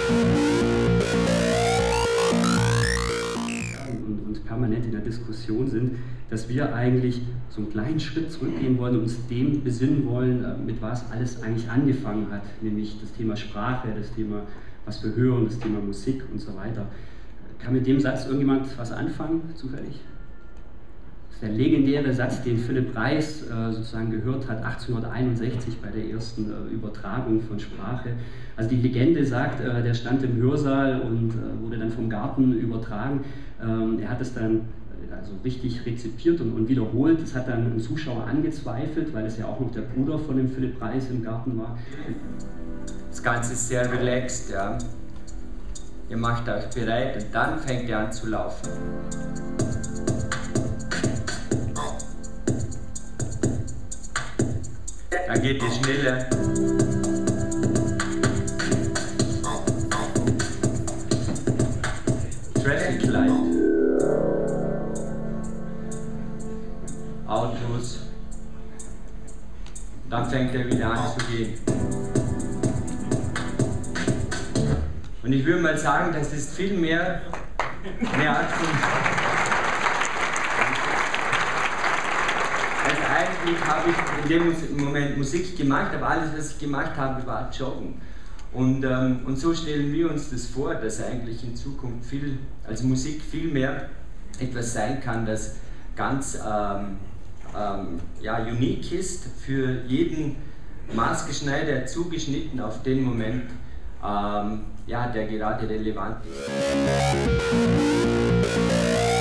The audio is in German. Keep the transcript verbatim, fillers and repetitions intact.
Und, und permanent in der Diskussion sind, dass wir eigentlich so einen kleinen Schritt zurückgehen wollen und uns dem besinnen wollen, mit was alles eigentlich angefangen hat, nämlich das Thema Sprache, das Thema, was wir hören, das Thema Musik und so weiter. Kann mit dem Satz irgendjemand was anfangen, zufällig? Das ist der legendäre Satz, den Philipp Reis äh, sozusagen gehört hat, achtzehnhunderteinundsechzig bei der ersten äh, Übertragung von Sprache. Also die Legende sagt, äh, der stand im Hörsaal und äh, wurde dann vom Garten übertragen. Ähm, er hat es dann äh, also richtig rezipiert und, und wiederholt. Das hat dann ein Zuschauer angezweifelt, weil es ja auch noch der Bruder von dem Philipp Reis im Garten war. Das Ganze ist sehr relaxed, ja. Ihr macht euch bereit und dann fängt ihr an zu laufen. Da geht es schneller. Traffic Light. Autos. Dann fängt er wieder an zu gehen. Und ich würde mal sagen, das ist viel mehr, mehr Art von... Also eigentlich habe ich in dem Moment Musik gemacht, aber alles, was ich gemacht habe, war Joggen. Und, ähm, und so stellen wir uns das vor, dass eigentlich in Zukunft viel, also Musik viel mehr etwas sein kann, das ganz ähm, ähm, ja, unique ist, für jeden maßgeschneidert, zugeschnitten auf den Moment, ähm, ja, der gerade relevant ist.